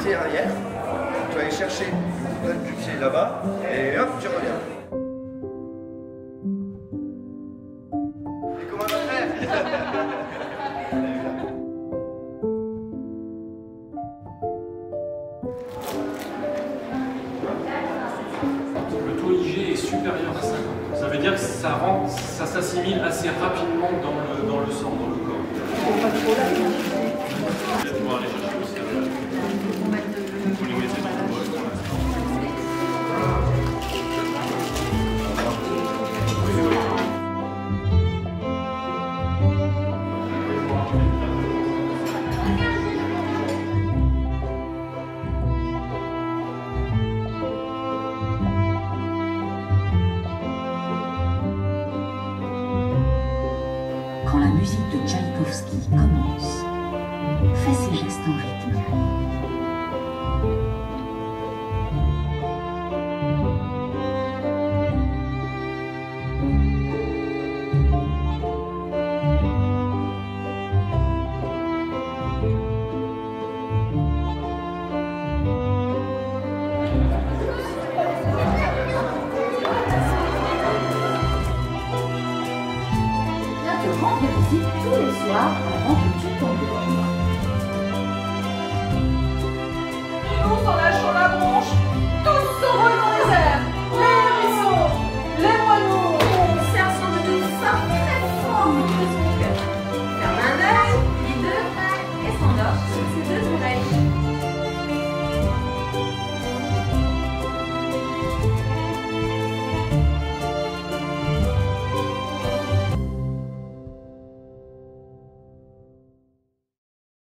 pied arrière. Tu vas aller chercher le pointe du pied là-bas et hop, tu reviens. Et comment on va faire? Le taux IG est supérieur à 50. Ça veut dire que ça s'assimile assez rapidement dans le sang, dans le corps. Là, tu vas aller chercher aussi. Faut les mettre dans le bol pour l'instant. Quand la musique de Tchaïkovski commence, fais ses gestes en rythme.